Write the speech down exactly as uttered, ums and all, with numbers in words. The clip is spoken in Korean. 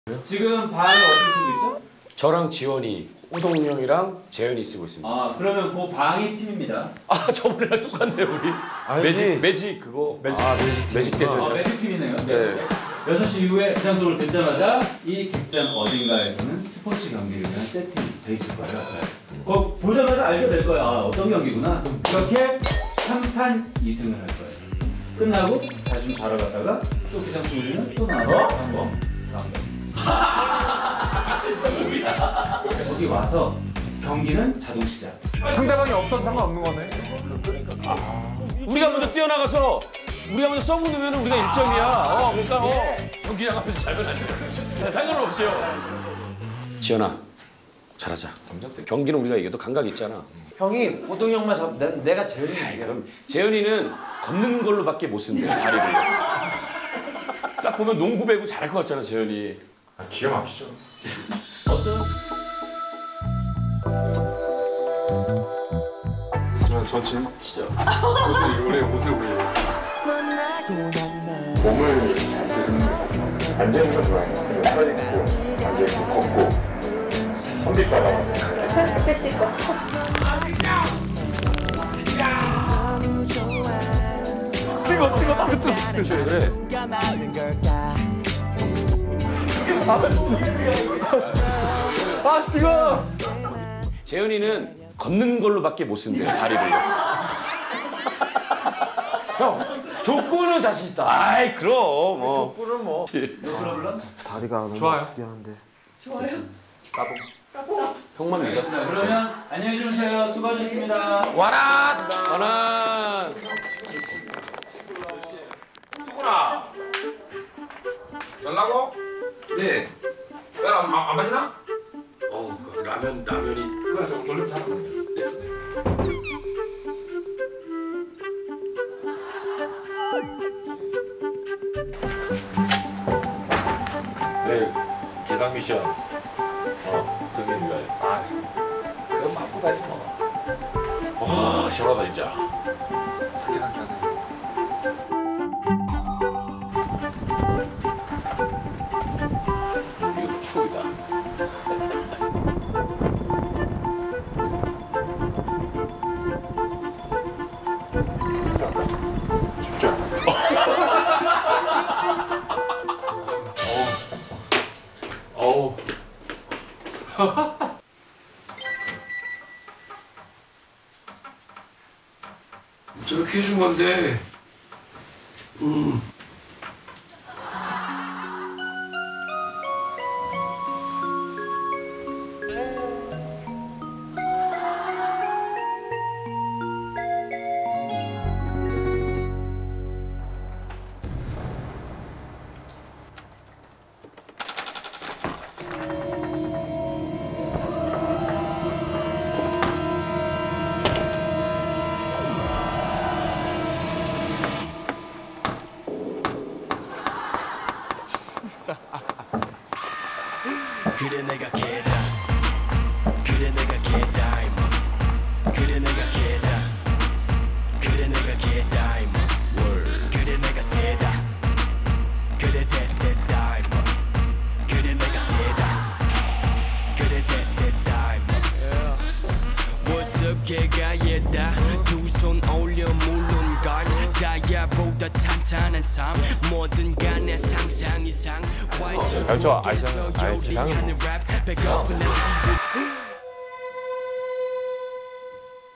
지금 방을 어떻게 쓰고 있죠? 저랑 지원이, 우동이 형이랑 재현이 쓰고 있습니다. 아 그러면 그 방이 팀입니다. 아 저번이랑 똑같네요 우리. 아니지. 매직 매직 그거 매직 아, 매직, 매직 대전. 아, 매직 팀이네요. 네. 여섯 시 이후에 극장소를 듣자마자 이 극장 어딘가에서는 스포츠 경기를 위한 세팅이 돼 있을 거예요. 네. 그거 보자마자 알게 될 거야. 아, 어떤 경기구나. 이렇게 삼 판 이 승을 할 거예요. 끝나고 다시 좀 자러 갔다가 또 기상청 울리면 또 나와서 한 번. 거기 와서 경기는 자동 시작. 상대방이 없어도 상관없는 거네. 우리가 먼저 뛰어나가서 우리가 먼저 썩고 넣으면 우리가 일 점이야. 어, 그러니까 어, 경기 나가면서 잘못 안 돼. 상관없어요. 지현아, 잘하자. 경기는 우리가 이겨도 감각 있잖아. 형이 호동이 형만 잡. 내, 내가 재현이 이겨. 그럼 재현이는 걷는 걸로밖에 못 쓴대. 다리를. 딱 보면 농구 배구 잘할 것 같잖아, 재현이. 아, 기가 막히죠. 어떤? 저, 저 진짜 옷을 원래 옷을 올려요. 몸을 앉는 거 좋아해요. 그리고 서 있고 앉아있고 걷고 선비 따라. 뜨거, 뜨거, 뜨거, 뜨거. 그래. 아 뜨거. 재현이는 걷는 걸로밖에 못 쓴대. 다리를. 형 족구는 자신 있다. 아이 그럼. 어. 족구는 뭐. 그럼 다리가 너무 좋아요. 미안한데. 좋아요. 까봉. 형만 믿어. 알겠습니다. 그러면 안녕히 주무세요. 수고하셨습니다. 와라. 와라. 수근아 잘라고? 네. 야안 안 마시나? 어 라면 라면이. 그래서 돌림 잡아. 내일 기상 미션 어 승인 위하여. 아 그건 바쁘다지 뭐. 와 시원하다 진짜. 상쾌하게 하네. 이거 추억이다. 춥죠? 어우. 저렇게 해준 건데. 음. 그래 내가 개다 그래 내가 개다 임마 그래 내가 개다 그래 내가 개다 임마 그래 내가 세다 그래 대세다 임마 그래 내가 세다 그래 대세다 임마 What's up 개가 얘다 두 손 올려 물론걸 다이아보다 탄탄한 삶 뭐든 간에 상상 이상 저 아시잖아요. 아예 기상은 뭐.